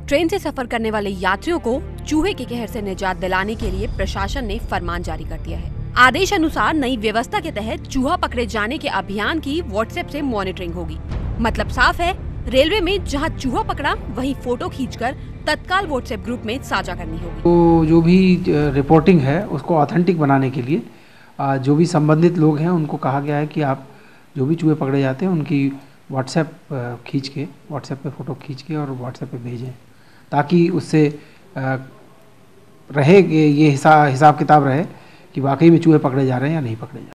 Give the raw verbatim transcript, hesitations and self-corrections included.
Train से सफर करने वाले यात्रियों को चूहे के कहर से निजात दिलाने के लिए प्रशासन ने फरमान जारी कर दिया है। आदेश अनुसार नई व्यवस्था के तहत चूहा पकड़े जाने के अभियान की व्हाट्सएप से मॉनिटरिंग होगी। मतलब साफ है, रेलवे में जहां चूहा पकड़ा वहीं फोटो खींचकर तत्काल व्हाट्सएप ग्रुप में साझा करनी होगी। तो जो भी रिपोर्टिंग है उसको ऑथेंटिक बनाने के लिए जो भी संबंधित लोग हैं उनको कहा गया है कि आप जो भी चूहे पकड़े जाते हैं उनकी व्हाट्सएप खींच के व्हाट्सएप पे फ़ोटो खींच के और व्हाट्सएप पे भेजें, ताकि उससे रहे ये हिसाब हिसाब किताब रहे कि वाकई में चूहे पकड़े जा रहे हैं या नहीं पकड़े जा रहे हैं।